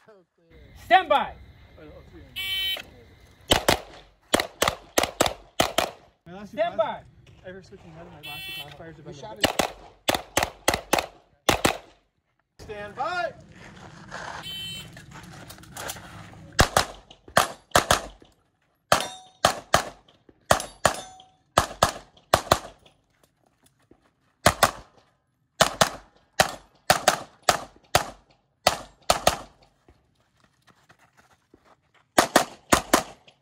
So clear. Stand by. Stand by. Ever switching head, my last two classifiers have been Stand by.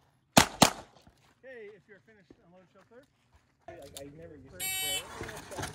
Okay, if you're finished, unload, show clear. I never used to play.